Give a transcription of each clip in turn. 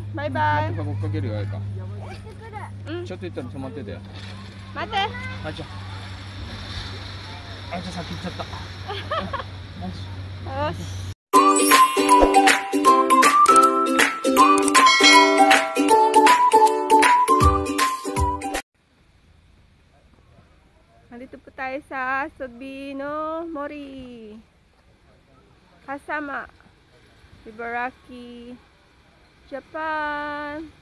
バイバイ。 追っかけるよ、あいか。 うん。 ちょっと行ったら止まってて。 待って。 あいちゃん。あいちゃん先行っちゃった。 よし。Nandito po tayo sa Sabino Mori. Kasama Ibaraki, Japan.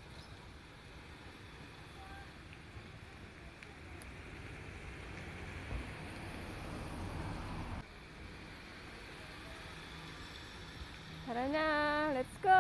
Tara na, let's go!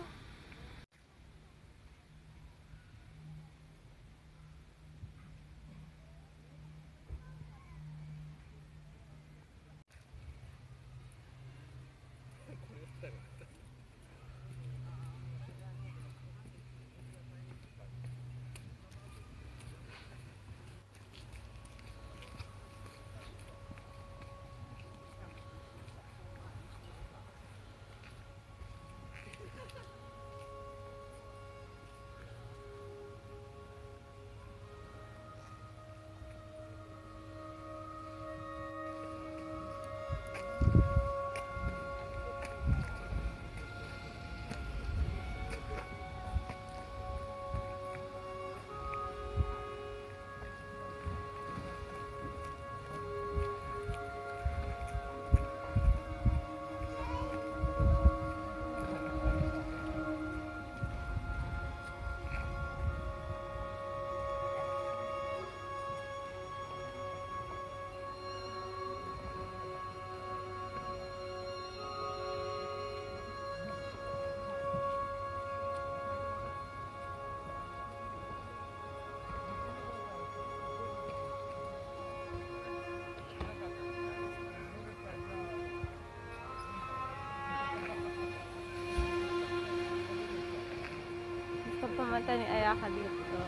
Pumunta ni Ayaka dito.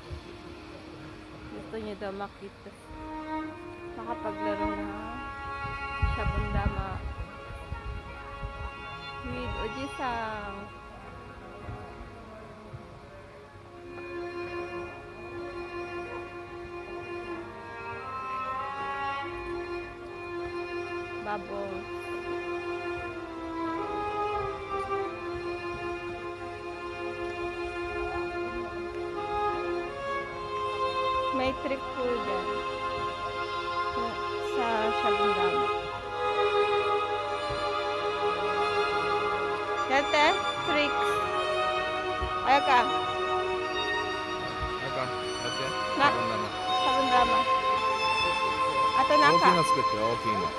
Gusto niya daw makita, makapaglaro na Shabundama with Oji-san. Babong. May trick po dyan sa Shabundama. Yate, tricks. Ayaka. Ayaka, yate. Na, Shabundama. Ato naka. 大きいの作ってよ、大きいの。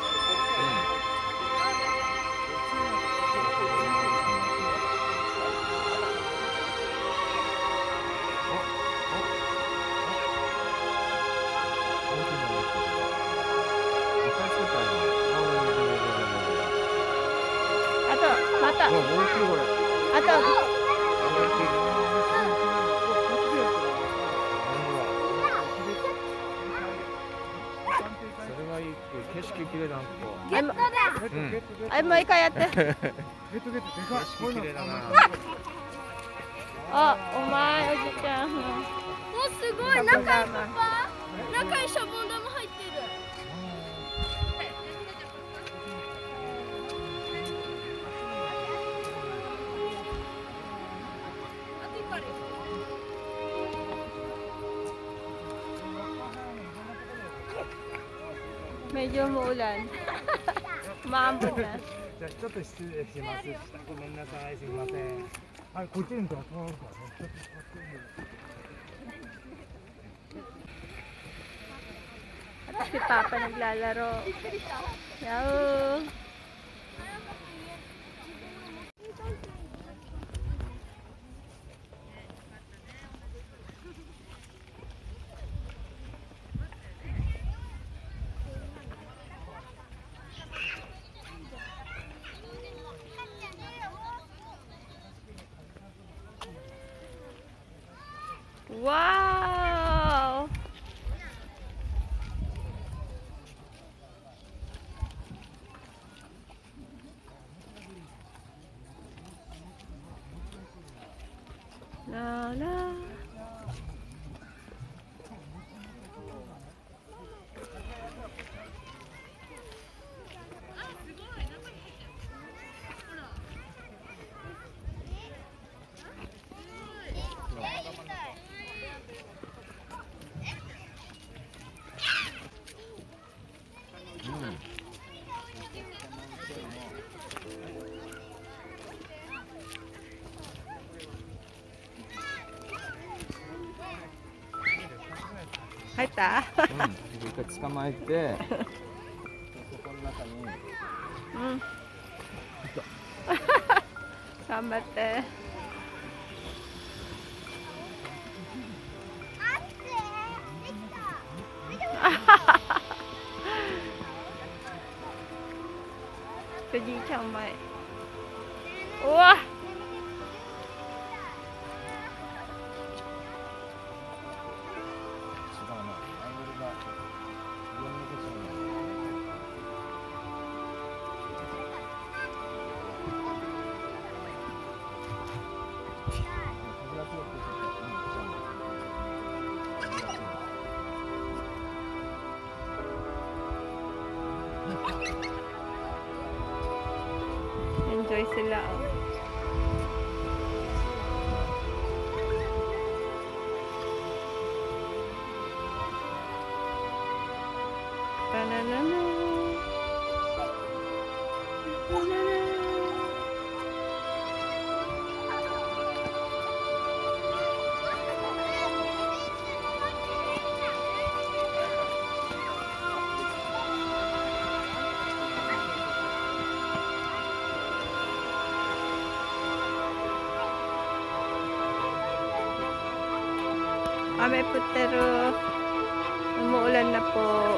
また。あと。 それはいい。景色綺麗だな、ここ。 ゲットです。はい、もう一回やって。景色綺麗だな。 あ、お前おじちゃん。 お、すごい。中にシャボン玉入ってる。 Medyo muulan. Maambon na. じゃあちょっと失礼します。ごめんなさい、すみません。はい、こっちにと。 At si Papa naglalaro. Yahoo! Wow! La la.入った？ 一回捕まえて、そこの中に。 うん。頑張って。おじいちゃん前。うわ。Enjoy sila. Banana. Banana. May putero. Umuulan na po.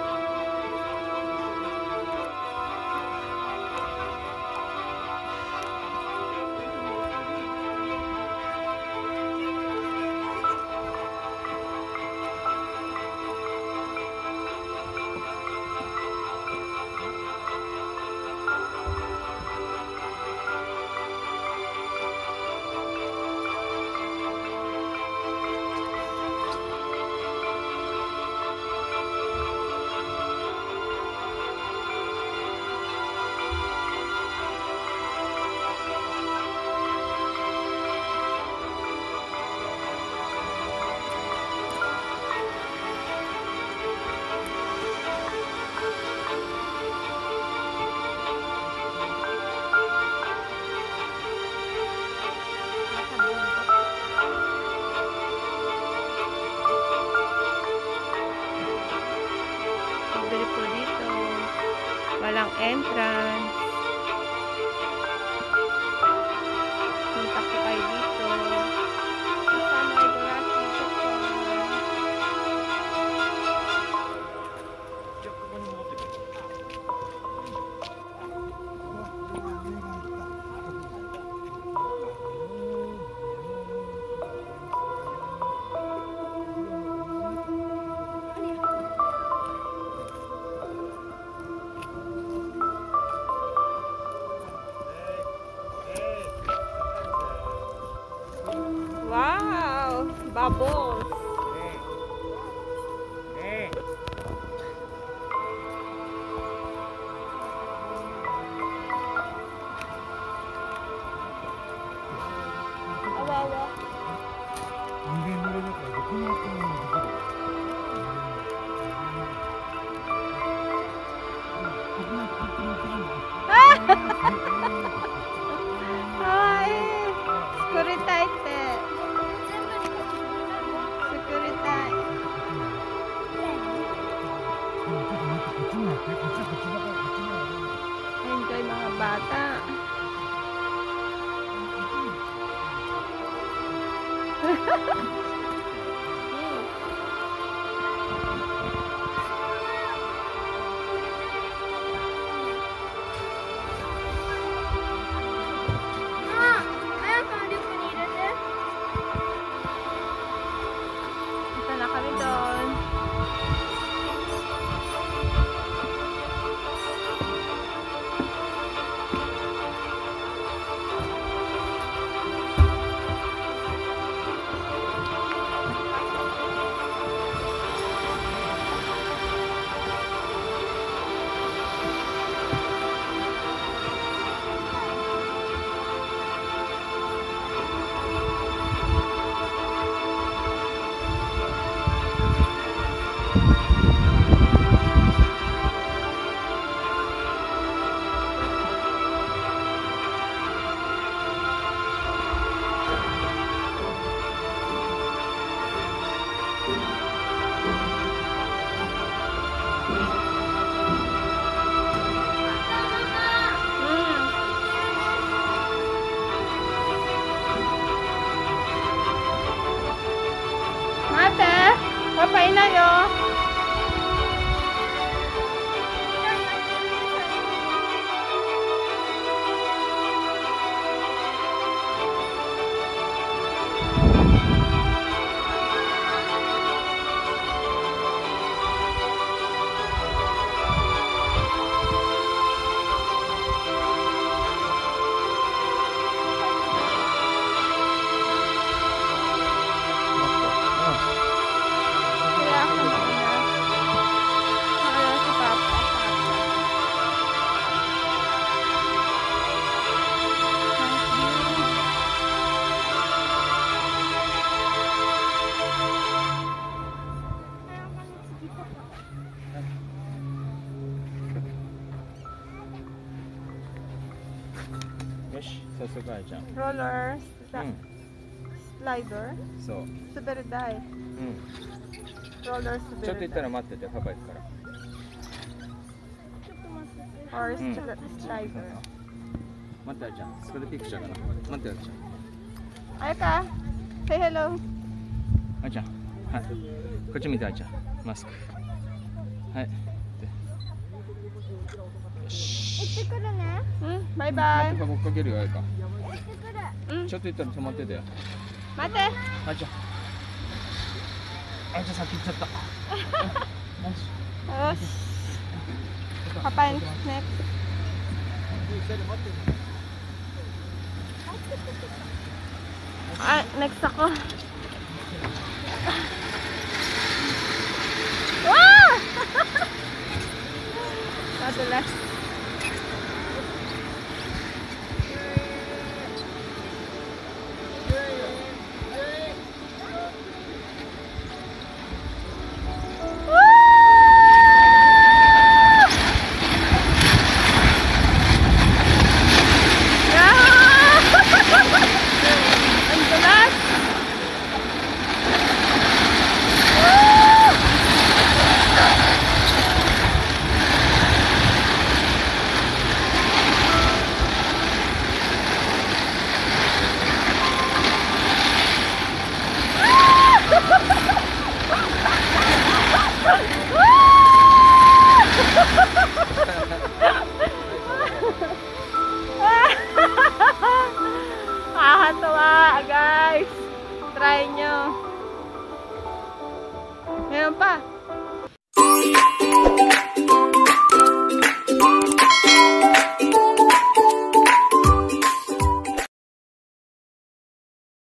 Walang entrance. Punta po kayo dito. Kasama ay Boracay ito po. Wow! Bubbles! Awawa! Ay! Skuritaite! Enjoy mga bata. Punta na kami doon. Papa Inay, oh. Kaya ako muna. Wala si Papa. よし、早速あやちゃん。 Roller う slider. そう。 滑り台。Roller ちょっと行った滑り台。 ら待ってて、パパ行くから。 Or うん slider. 待ってあやちゃん。そこでピクチャーかな。待ってあやちゃん。 あやか。Say hello. あやちゃん。はい。こっち見てあやちゃん。マスク。はい。でよし。 行ってくるね。 うん、バイバイ待って、。パパ追っかけるよ、あやか。 行ってくる。 うん、 ちょっと行ったら止まっててよ。 待って。 あやちゃん。あやちゃん先行っちゃった。 よし。パパ next. あ、next ako. Wow! Nadulas. Ang dulas! Nakakatawa, guys. Try nyo. Meron pa.